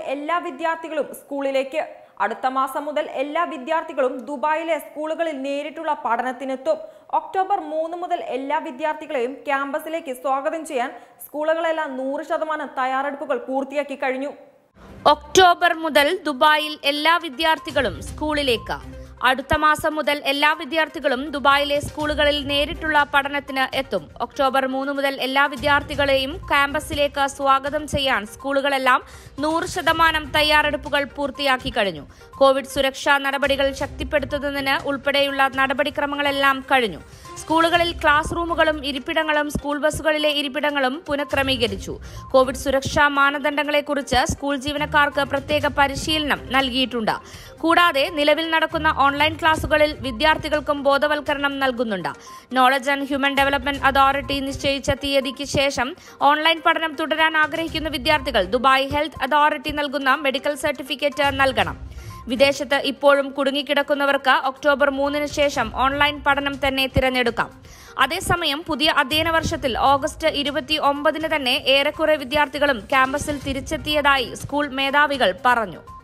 എല്ലാ വിദ്യാർത്ഥികളും സ്കൂളിലേക്ക്. അടുത്ത മാസം മുതൽ എല്ലാ വിദ്യാർത്ഥികളും ദുബായിലെ സ്കൂളുകളിൽ നേരിട്ടുള്ള പഠനത്തിനെത്തും. ഒക്ടോബർ 3 മുതൽ എല്ലാ വിദ്യാർത്ഥികളെയും ക്യാമ്പസിലേക്ക് സ്വാഗതം ചെയ്യാൻ സ്കൂളുകളെല്ലാം 100% തയ്യാറെടുപ്പുകൾ പൂർത്തിയാക്കി കഴിഞ്ഞു. ഒക്ടോബർ മുതൽ ദുബായിൽ എല്ലാ വിദ്യാർത്ഥികളും സ്കൂളിലേക്ക്. അടുത്ത മാസം മുതൽ എല്ലാ വിദ്യാർത്ഥികളും ദുബായിലെ സ്കൂളുകളിൽ നേരിട്ടുള്ള പഠനത്തിന് എത്തും. ഒക്ടോബർ 3 മുതൽ എല്ലാ വിദ്യാർത്ഥികളെയും ക്യാമ്പസിലേക്ക് സ്വാഗതം ചെയ്യാൻ സ്കൂളുകളെല്ലാം 100% തയ്യാറെടുപ്പുകൾ പൂർത്തിയാക്കി കഴിഞ്ഞു. കോവിഡ് സുരക്ഷാ നടപടികൾ ശക്തിപ്പെടുത്തുന്നതിന് ഉൾപ്പെടെയുള്ള നടപടിക്രമങ്ങളെല്ലാം കഴിഞ്ഞു. സ്കൂളുകളിൽ ക്ലാസ് റൂമുകളും ഇരിപ്പിടങ്ങളും സ്കൂൾ ബസ്സുകളിലെ ഇരിപ്പിടങ്ങളും പുനഃക്രമീകരിച്ചു. കോവിഡ് സുരക്ഷാ മാനദണ്ഡങ്ങളെക്കുറിച്ച് സ്കൂൾ ജീവനക്കാർക്ക് പ്രത്യേക പരിശീലനം നൽകിയിട്ടുണ്ട്. കൂടാതെ നിലവിൽ നടക്കുന്ന ഓൺലൈൻ ക്ലാസുകളിൽ വിദ്യാർത്ഥികൾക്കും ബോധവൽക്കരണം നൽകുന്നുണ്ട്. Knowledge and human development authority നിശ്ചയിച്ച തീയതിക്ക് ശേഷം ഓൺലൈൻ പഠനം തുടരാൻ ആഗ്രഹിക്കുന്ന വിദ്യാർത്ഥികൾ ദുബായ് ഹെൽത്ത് അതോറിറ്റി നൽകുന്ന മെഡിക്കൽ സർട്ടിഫിക്കറ്റ് നൽകണം. വിദേശത്ത് ഇപ്പോഴും കുടുങ്ങിക്കിടക്കുന്നവർക്ക് ഒക്ടോബർ 3 ശേഷം ഓൺലൈൻ പഠനം തന്നെ തിരഞ്ഞെടുക്കാം. അതേസമയം പുതിയ അധ്യയന വർഷത്തിൽ ഓഗസ്റ്റ് 29 തന്നെ ഏറെക്കുറെ വിദ്യാർത്ഥികളും ക്യാമ്പസിൽ തിരിച്ചെത്തിയതായി സ്കൂൾ മേധാവികൾ പറഞ്ഞു.